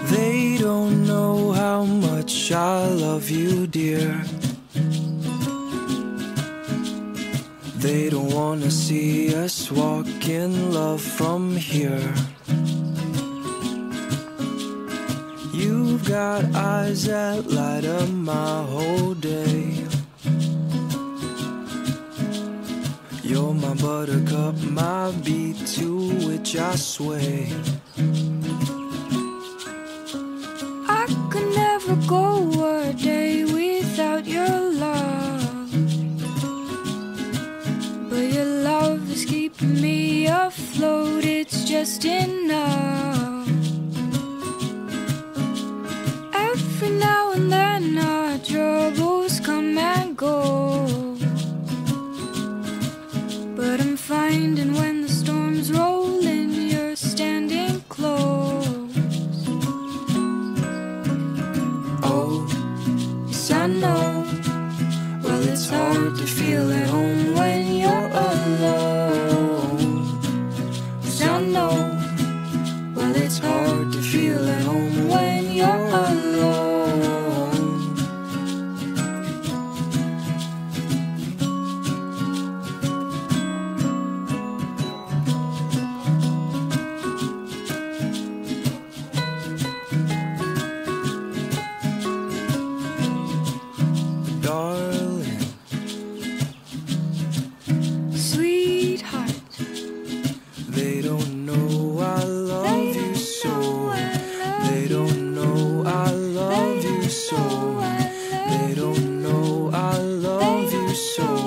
They don't know how much I love you, dear. They don't wanna see us walk in love from here. You've got eyes that light up my whole day. You're my buttercup, my beat to which I sway. I could never go a day without your love, but your love is keeping me afloat, it's just enough. Every now and then our troubles come and go, but I'm finding when the storms roll in, you're standing close. Oh, yes I know. Well, it's hard to feel at home when you're alone. Yes I know. Well, it's hard to feel at home when you're alone. Darling, Sweetheart, they don't know I love you so. They don't know I love you so. They don't know I love you so.